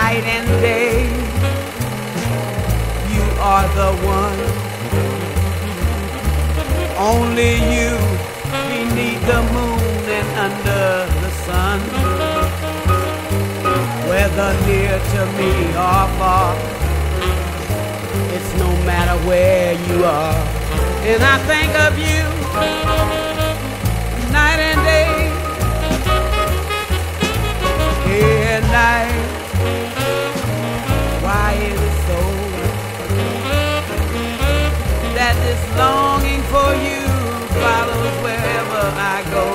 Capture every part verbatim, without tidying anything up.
night and day. You are the one, only you, beneath the moon and under the sun. Whether near to me or far, it's no matter where you are. And I think of you night and day, day and night. Why is it so that this longing for you follows wherever I go?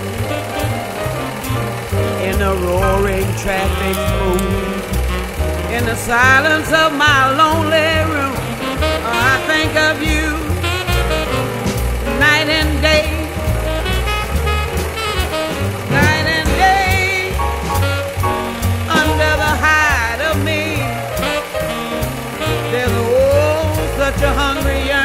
In the roaring traffic boom, in the silence of my lonely room, I think of you night and day, night and day, under the hide of me. There's oh such a hungry